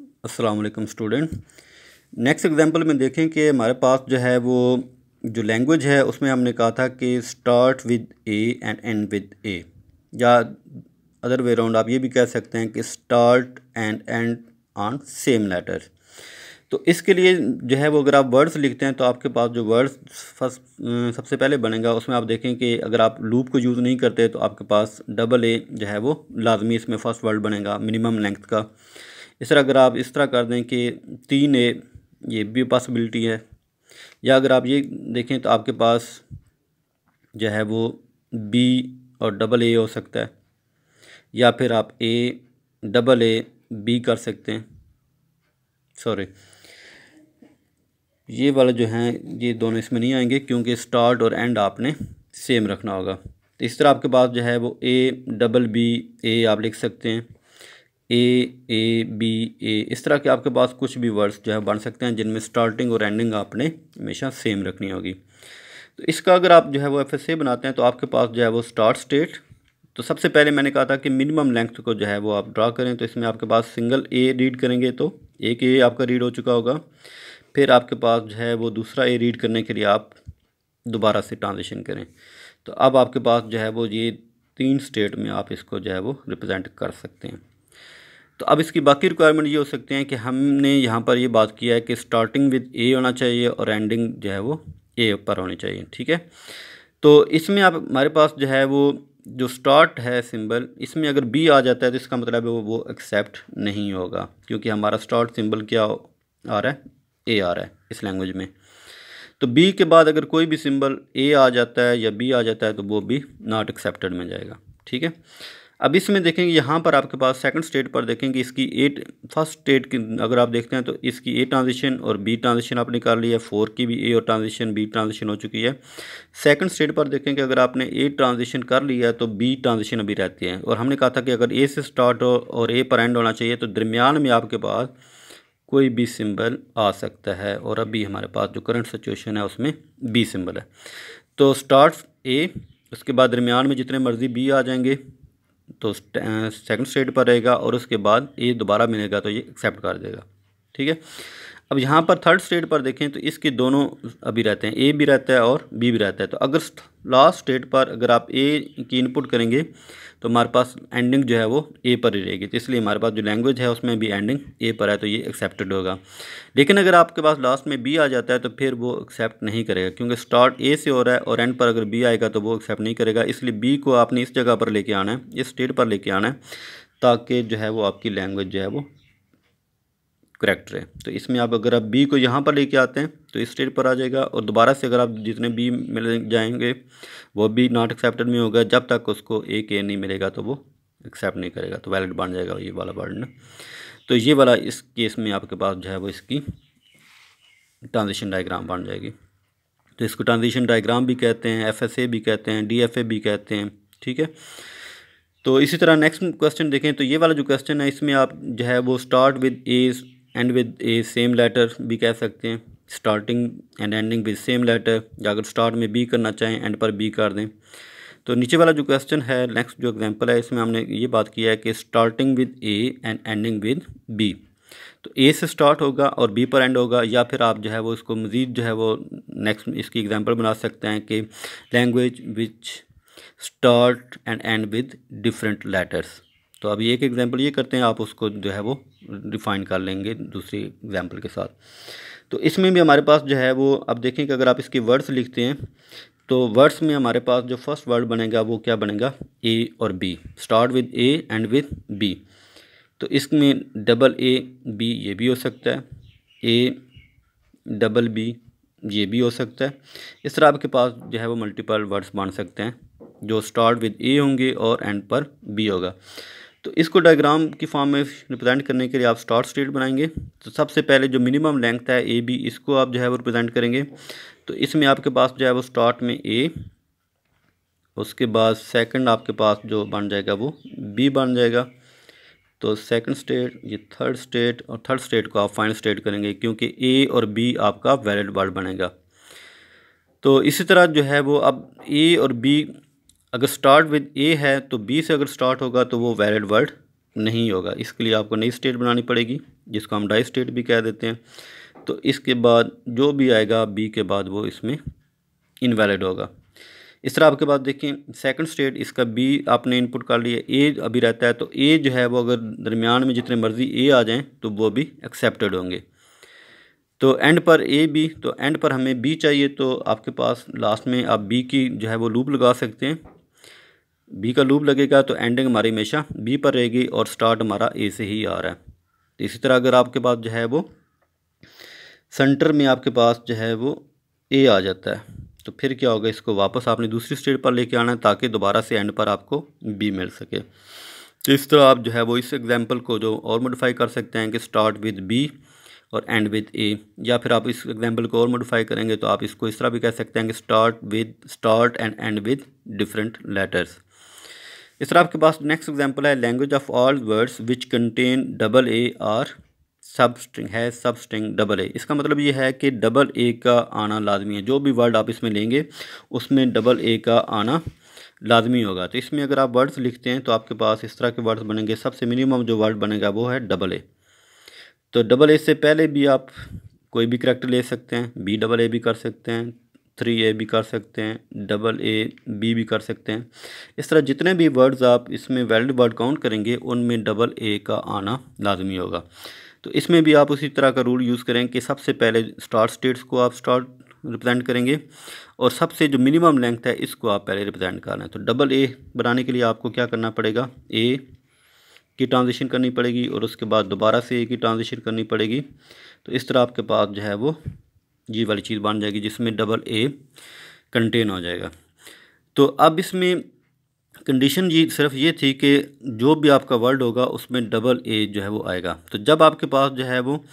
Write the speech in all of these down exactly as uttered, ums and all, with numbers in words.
अस्सलाम वालेकुम student. Next example में देखें कि हमारे पास जो है वो जो लैंग्वेज है उसमें हमने कहा था कि start with A and end with A, या अदर वे राउंड आप ये भी कह सकते हैं कि start and end on same letter. तो इसके लिए जो है वो अगर आप वर्ड्स लिखते हैं तो आपके पास जो वर्ड्स फर्स्ट सबसे पहले बनेगा उसमें आप देखें कि अगर आप लूप को यूज़ नहीं करते तो आपके पास डबल ए जो है वो लाजमी इसमें फर्स्ट वर्ड बनेगा मिनिमम लेंथ का। इस तरह अगर आप इस तरह कर दें कि तीन ए, ये भी पॉसिबिलिटी है। या अगर आप ये देखें तो आपके पास जो है वो बी और डबल ए हो सकता है, या फिर आप ए डबल ए बी कर सकते हैं। सॉरी, ये वाला जो हैं ये दोनों इसमें नहीं आएंगे क्योंकि स्टार्ट और एंड आपने सेम रखना होगा। तो इस तरह आपके पास जो है वो ए डबल बी ए आप लिख सकते हैं, ए ए बी ए, इस तरह के आपके पास कुछ भी वर्ड्स जो है बन सकते हैं जिनमें स्टार्टिंग और एंडिंग आपने हमेशा सेम रखनी होगी। तो इसका अगर आप जो है वो एफ एस ए बनाते हैं तो आपके पास जो है वो स्टार्ट स्टेट, तो सबसे पहले मैंने कहा था कि मिनिमम लेंथ को जो है वो आप ड्रा करें। तो इसमें आपके पास सिंगल ए रीड करेंगे तो एक ए आपका रीड हो चुका होगा। फिर आपके पास जो है वो दूसरा ए रीड करने के लिए आप दोबारा से ट्रांजिशन करें। तो अब आपके पास जो है वो ये तीन स्टेट में आप इसको जो है वो रिप्रेजेंट कर सकते हैं। तो अब इसकी बाकी रिक्वायरमेंट ये हो सकते हैं कि हमने यहाँ पर ये बात किया है कि स्टार्टिंग विद ए होना चाहिए और एंडिंग जो है वो ए पर होनी चाहिए, ठीक है। तो इसमें आप हमारे पास जो है वो जो स्टार्ट है सिंबल, इसमें अगर बी आ जाता है तो इसका मतलब है वो वो एक्सेप्ट नहीं होगा, क्योंकि हमारा स्टार्ट सिंबल क्या आ रहा है, ए आ रहा है इस लैंग्वेज में। तो बी के बाद अगर कोई भी सिंबल ए आ जाता है या बी आ जाता है तो वो भी नॉट एक्सेप्टेड में जाएगा, ठीक है। अब इसमें देखेंगे यहाँ पर आपके पास सेकंड स्टेट पर देखेंगे इसकी एट फर्स्ट स्टेट की अगर आप देखते हैं तो इसकी ए ट्रांजिशन और बी ट्रांजिशन आपने कर लिया है, फोर की भी ए और ट्रांजिशन बी ट्रांजिशन हो चुकी है। सेकंड स्टेट पर देखेंगे अगर आपने ए ट्रांजिशन कर लिया है तो बी ट्रांजिशन अभी रहती है, और हमने कहा था कि अगर ए से स्टार्ट हो और ए पर एंड होना चाहिए तो दरमियान में आपके पास कोई भी सिंबल आ सकता है, और अभी हमारे पास जो करंट सिचुएशन है उसमें बी सिंबल है। तो स्टार्ट ए, उसके बाद दरमियान में जितने मर्जी बी आ जाएंगे तो सेकंड स्टेट पर रहेगा, और उसके बाद ए दोबारा मिलेगा तो ये एक्सेप्ट कर देगा, ठीक है। अब यहाँ पर थर्ड स्टेट पर देखें तो इसके दोनों अभी रहते हैं, ए भी रहता है और बी भी रहता है। तो अगर लास्ट स्टेट पर अगर आप ए की इनपुट करेंगे तो हमारे पास एंडिंग जो है वो ए पर ही रहेगी, तो इसलिए हमारे पास जो लैंग्वेज है उसमें भी एंडिंग ए पर है तो ये एक्सेप्टेड होगा। लेकिन अगर आपके पास लास्ट में बी आ जाता है तो फिर वो एक्सेप्ट नहीं करेगा, क्योंकि स्टार्ट ए से हो रहा है और एंड पर अगर बी आएगा तो वो एक्सेप्ट नहीं करेगा। इसलिए बी को आपने इस जगह पर लेके आना है, इस स्टेट पर लेके आना है, ताकि जो है वो आपकी लैंग्वेज जो है वो करेक्ट रहे। तो इसमें आप अगर आप बी को यहाँ पर लेके आते हैं तो इस स्टेट पर आ जाएगा, और दोबारा से अगर आप जितने बी मिल जाएंगे वो भी नॉट एक्सेप्टेड में होगा, जब तक उसको ए के नहीं मिलेगा तो वो एक्सेप्ट नहीं करेगा, तो वैलिड बन जाएगा ये वाला वर्ड ना। तो ये वाला इस केस में आपके पास जो है वो इसकी ट्रांजिशन डायग्राम बन जाएगी। तो इसको ट्रांजिशन डायग्राम भी कहते हैं, एफ एस ए भी कहते हैं, डी एफ ए भी कहते हैं, ठीक है। तो इसी तरह नेक्स्ट क्वेश्चन देखें तो ये वाला जो क्वेश्चन है इसमें आप जो है वो start with A end with A same letter भी कह सकते हैं, starting and ending with same letter, या अगर स्टार्ट में बी करना चाहें एंड पर बी कर दें। तो नीचे वाला जो क्वेश्चन है नेक्स्ट जो एग्जांपल है इसमें हमने ये बात किया है कि starting with A and ending with B, तो ए से स्टार्ट होगा और बी पर एंड होगा, या फिर आप जो है वो इसको मज़ीद जो है वो नेक्स्ट इसकी एग्जांपल बना सकते हैं कि language which start and end with different letters. तो अभी एक एग्जांपल ये करते हैं, आप उसको जो है वो डिफ़ाइन कर लेंगे दूसरी एग्जांपल के साथ। तो इसमें भी हमारे पास जो है वो अब देखें कि अगर आप इसके वर्ड्स लिखते हैं तो वर्ड्स में हमारे पास जो फर्स्ट वर्ड बनेगा वो क्या बनेगा, ए और B, start with A end with B. तो इसमें डबल ए बी ये भी हो सकता है, ए डबल बी ये भी हो सकता है। इस तरह आपके पास जो है वो मल्टीपल वर्ड्स बन सकते हैं जो स्टार्ट विद ए होंगे और एंड पर बी होगा। तो इसको डायग्राम की फॉर्म में रिप्रेजेंट करने के लिए आप स्टार्ट स्टेट बनाएंगे। तो सबसे पहले जो मिनिमम लेंथ है ए बी, इसको आप जो है वो रिप्रेजेंट करेंगे। तो इसमें आपके पास जो है वो स्टार्ट में ए, उसके बाद सेकंड आपके पास जो बन जाएगा वो बी बन जाएगा। तो सेकंड स्टेट, ये थर्ड स्टेट, और थर्ड स्टेट को आप फाइनल स्टेट करेंगे क्योंकि ए और बी आपका वैलिड वर्ड बनेगा। तो इसी तरह जो है वो अब ए और बी अगर स्टार्ट विद ए है तो बी से अगर स्टार्ट होगा तो वो वैलिड वर्ड नहीं होगा। इसके लिए आपको नई स्टेट बनानी पड़ेगी, जिसको हम डाई स्टेट भी कह देते हैं। तो इसके बाद जो भी आएगा बी के बाद वो इसमें इनवैलिड होगा। इस तरह आपके पास देखें सेकंड स्टेट, इसका बी आपने इनपुट कर लिया, ए अभी रहता है, तो ए जो है वो अगर दरमियान में जितने मर्जी ए आ जाएं तो वो भी एक्सेप्टेड होंगे। तो एंड पर ए बी, तो एंड पर हमें बी चाहिए, तो आपके पास लास्ट में आप बी की जो है वो लूप लगा सकते हैं। बी का लूप लगेगा तो एंडिंग हमारी हमेशा बी पर रहेगी और स्टार्ट हमारा ए से ही आ रहा है। तो इसी तरह अगर आपके पास जो है वो सेंटर में आपके पास जो है वो ए आ जाता है, तो फिर क्या होगा, इसको वापस आपने दूसरी स्टेट पर लेके आना है ताकि दोबारा से एंड पर आपको बी मिल सके। तो इस तरह आप जो है वो इस एग्जांपल को जो और मॉडिफाई कर सकते हैं कि स्टार्ट विद बी और एंड विद ए, या फिर आप इस एग्जांपल को और मॉडिफाई करेंगे तो आप इसको इस तरह भी कह सकते हैं कि start with start and end with different letters. इस तरह आपके पास नेक्स्ट एग्जांपल है language of all words which contain double A R substring है सब स्ट्रिंग डबल ए। इसका मतलब ये है कि डबल ए का आना लाजमी है, जो भी वर्ड आप इसमें लेंगे उसमें डबल ए का आना लाजमी होगा। तो इसमें अगर आप वर्ड्स लिखते हैं तो आपके पास इस तरह के वर्ड्स बनेंगे। सबसे मिनिमम जो वर्ड बनेगा वो है डबल ए। तो डबल ए से पहले भी आप कोई भी करैक्टर ले सकते हैं, बी डबल ए भी कर सकते हैं, थ्री ए भी कर सकते हैं, डबल ए बी भी कर सकते हैं। इस तरह जितने भी वर्ड्स आप इसमें वैलिड वर्ड काउंट करेंगे उनमें डबल ए का आना लाजमी होगा। तो इसमें भी आप उसी तरह का रूल यूज़ करें कि सबसे पहले स्टार्ट स्टेट्स को आप स्टार्ट रिप्रेजेंट करेंगे और सबसे जो मिनिमम लेंथ है इसको आप पहले रिप्रेजेंट करना है। तो डबल ए बनाने के लिए आपको क्या करना पड़ेगा, ए की ट्रांजिशन करनी पड़ेगी और उसके बाद दोबारा से ए की ट्रांजिशन करनी पड़ेगी। तो इस तरह आपके पास जो है वो ये वाली चीज़ बन जाएगी जिसमें डबल ए कंटेन हो जाएगा। तो अब इसमें कंडीशन जी सिर्फ ये थी कि जो भी आपका वर्ड होगा उसमें डबल ए जो है वो आएगा। तो जब आपके पास जो है वो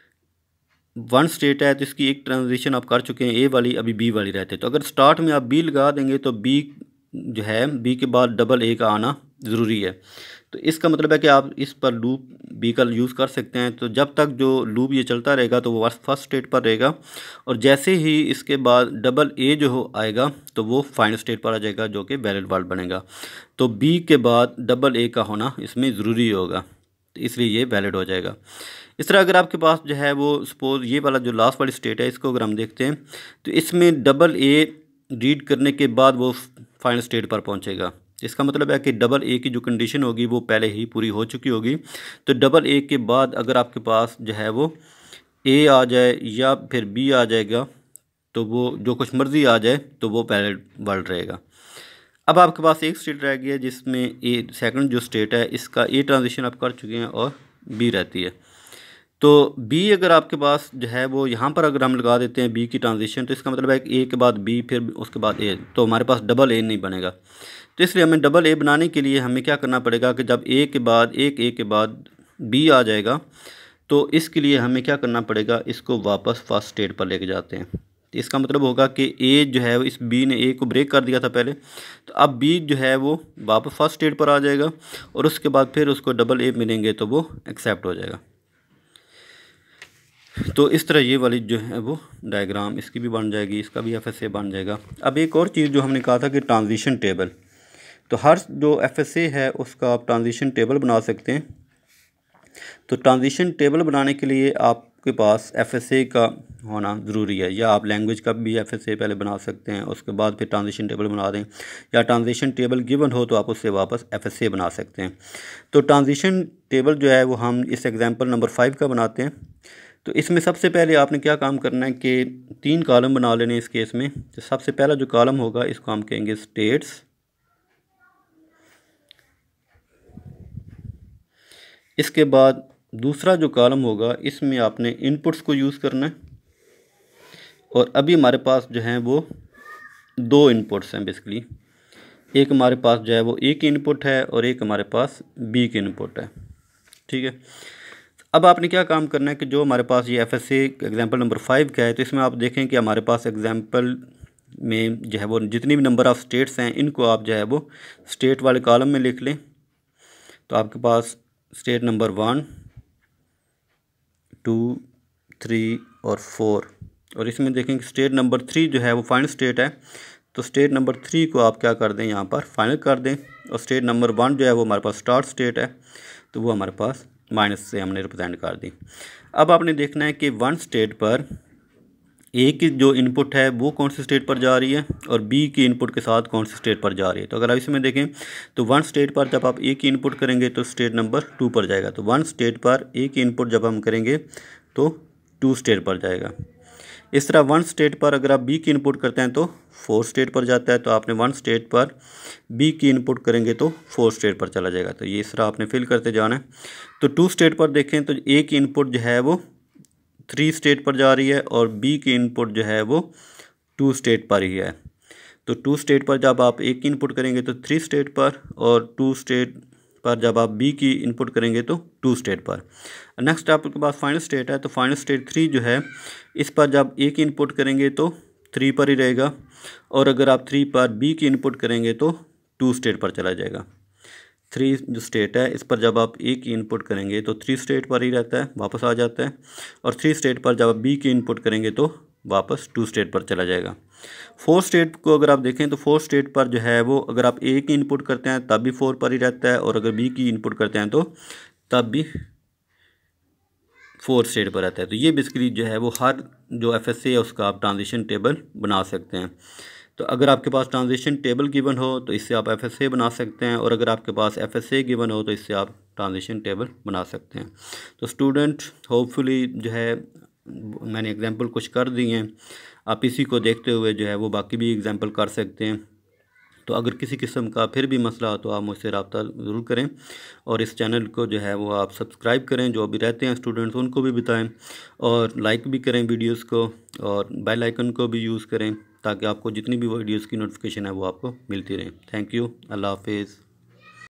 वन स्टेट है तो इसकी एक ट्रांजिशन आप कर चुके हैं, ए वाली अभी बी वाली रहते, तो अगर स्टार्ट में आप बी लगा देंगे तो बी जो है बी के बाद डबल ए का आना ज़रूरी है। तो इसका मतलब है कि आप इस पर लूप बी का यूज़ कर सकते हैं। तो जब तक जो लूप ये चलता रहेगा तो वो फर्स्ट स्टेट पर रहेगा और जैसे ही इसके बाद डबल ए जो हो आएगा तो वो फाइनल स्टेट पर आ जाएगा जो कि वैलिड वर्ड बनेगा। तो बी के बाद डबल ए का होना इसमें ज़रूरी होगा, तो इसलिए ये वैलिड हो जाएगा। इस तरह अगर आपके पास जो है वो सपोज ये वाला जो लास्ट वाली स्टेट है इसको अगर हम देखते हैं तो इसमें डबल ए रीड करने के बाद वो फाइनल स्टेट पर पहुंचेगा। इसका मतलब है कि डबल ए की जो कंडीशन होगी वो पहले ही पूरी हो चुकी होगी। तो डबल ए के बाद अगर आपके पास जो है वो ए आ जाए या फिर बी आ जाएगा तो वो जो कुछ मर्ज़ी आ जाए तो वो पहले वर्ड रहेगा। अब आपके पास एक स्टेट रह गई है जिसमें ए सेकंड जो स्टेट है इसका ए ट्रांजिशन आप कर चुके हैं और बी रहती है। तो बी अगर आपके पास जो है वो यहाँ पर अगर हम लगा देते हैं बी की ट्रांजिशन तो इसका मतलब है कि ए के बाद बी फिर उसके बाद ए, तो हमारे पास डबल ए नहीं बनेगा। तो इसलिए हमें डबल ए बनाने के लिए हमें क्या करना पड़ेगा कि जब ए के बाद एक ए के बाद बी आ जाएगा तो इसके लिए हमें क्या करना पड़ेगा, इसको वापस फर्स्ट स्टेट पर लेके जाते हैं। तो इसका मतलब होगा कि ए जो है इस बी ने ए को ब्रेक कर दिया था पहले, तो अब बी जो है वो वापस फर्स्ट स्टेट पर आ जाएगा और उसके बाद फिर उसको डबल ए मिलेंगे तो वो एक्सेप्ट हो जाएगा। तो इस तरह ये वाली जो है वो डायग्राम इसकी भी बन जाएगी, इसका भी एफ एस ए बन जाएगा। अब एक और चीज़ जो हमने कहा था कि ट्रांजिशन टेबल, तो हर जो एफ एस ए है उसका आप ट्रांजिशन टेबल बना सकते हैं। तो ट्रांजिशन टेबल बनाने के लिए आपके पास एफ एस ए का होना ज़रूरी है, या आप लैंग्वेज का भी एफ एस ए पहले बना सकते हैं उसके बाद फिर ट्रांजिशन टेबल बना दें, या ट्रांजिशन टेबल गिवन हो तो आप उससे वापस एफ एस ए बना सकते हैं। तो ट्रांजिशन टेबल जो है वो हम इस एग्जाम्पल नंबर फाइव का बनाते हैं। तो इसमें सबसे पहले आपने क्या काम करना है कि तीन कॉलम बना लेने इस केस में। तो सबसे पहला जो कॉलम होगा इसको हम कहेंगे स्टेट्स, इसके बाद दूसरा जो कॉलम होगा इसमें आपने इनपुट्स को यूज़ करना है। और अभी हमारे पास जो है वो दो इनपुट्स हैं बेसिकली, एक हमारे पास जो है वो ए की इनपुट है और एक हमारे पास बी की इनपुट है, ठीक है। अब आपने क्या काम करना है कि जो हमारे पास ये F S A example number five का है तो इसमें आप देखें कि हमारे पास एग्जाम्पल में जो है वो जितनी भी नंबर ऑफ़ स्टेट्स हैं इनको आप जो है वो स्टेट वाले कॉलम में लिख लें। तो आपके पास state number one, two, three और फोर, और इसमें देखें कि स्टेट नंबर थ्री जो है वो फाइनल स्टेट है तो स्टेट नंबर थ्री को आप क्या कर दें, यहाँ पर फाइनल कर दें। और स्टेट नंबर वन जो है वो हमारे पास स्टार्ट स्टेट है, तो वो हमारे पास माइनस से हमने रिप्रेजेंट कर दी। अब आपने देखना है कि वन स्टेट पर ए की जो इनपुट है वो कौन सी स्टेट पर जा रही है और बी की इनपुट के साथ कौन सी स्टेट पर जा रही है। तो अगर आप इसमें देखें तो वन स्टेट पर जब आप ए की इनपुट करेंगे तो स्टेट नंबर टू पर जाएगा। तो वन स्टेट पर ए की इनपुट जब हम करेंगे तो टू स्टेट पर जाएगा। इस तरह वन स्टेट पर अगर आप बी की इनपुट करते हैं तो फोर स्टेट पर जाता है। तो आपने वन स्टेट पर बी की इनपुट करेंगे तो फोर स्टेट पर चला जाएगा। तो ये इस तरह आपने फिल करते जाना है। तो टू स्टेट पर देखें तो ए की इनपुट जो है वो थ्री स्टेट पर जा रही है और बी की इनपुट जो है वो टू स्टेट पर ही है। तो टू स्टेट पर जब आप ए की इनपुट करेंगे तो थ्री स्टेट पर, और टू स्टेट पर जब आप बी की इनपुट करेंगे तो टू स्टेट पर। नेक्स्ट आपके पास फाइनल स्टेट है। तो फाइनल स्टेट थ्री जो है, इस पर जब ए की इनपुट करेंगे तो थ्री पर ही रहेगा, और अगर आप थ्री पर बी की इनपुट करेंगे तो टू स्टेट पर चला जाएगा। थ्री जो स्टेट है इस पर जब आप ए की इनपुट करेंगे तो थ्री स्टेट पर ही रहता है, वापस आ जाता है, और थ्री स्टेट पर जब आप बी की इनपुट करेंगे तो वापस टू स्टेट पर चला जाएगा। फोर स्टेट को अगर आप देखें तो फोर स्टेट पर जो है वो अगर आप ए की इनपुट करते हैं तब भी फोर पर ही रहता है, और अगर बी की इनपुट करते हैं तो तब भी फोर स्टेट पर रहता है। तो ये बेसिकली जो है वो हर जो एफ एस ए है उसका आप ट्रांजिशन टेबल बना सकते हैं। तो अगर आपके पास ट्रांजिशन टेबल गिवन हो तो इससे आप एफ एस ए बना सकते हैं, और अगर आपके पास एफ एस ए गिवन हो तो इससे आप ट्रांजिशन टेबल बना सकते हैं। तो स्टूडेंट होपफुली जो है मैंने एग्जांपल कुछ कर दिए हैं, आप इसी को देखते हुए जो है वो बाकी भी एग्जांपल कर सकते हैं। तो अगर किसी किस्म का फिर भी मसला हो तो आप मुझसे रब्ता ज़रूर करें, और इस चैनल को जो है वो आप सब्सक्राइब करें। जो अभी रहते हैं स्टूडेंट्स उनको भी बताएं, और लाइक भी करें वीडियोस को, और बेल आइकन को भी यूज़ करें ताकि आपको जितनी भी वीडियोस की नोटिफिकेशन है वो आपको मिलती रहे। Thank you. अल्लाह हाफिज़।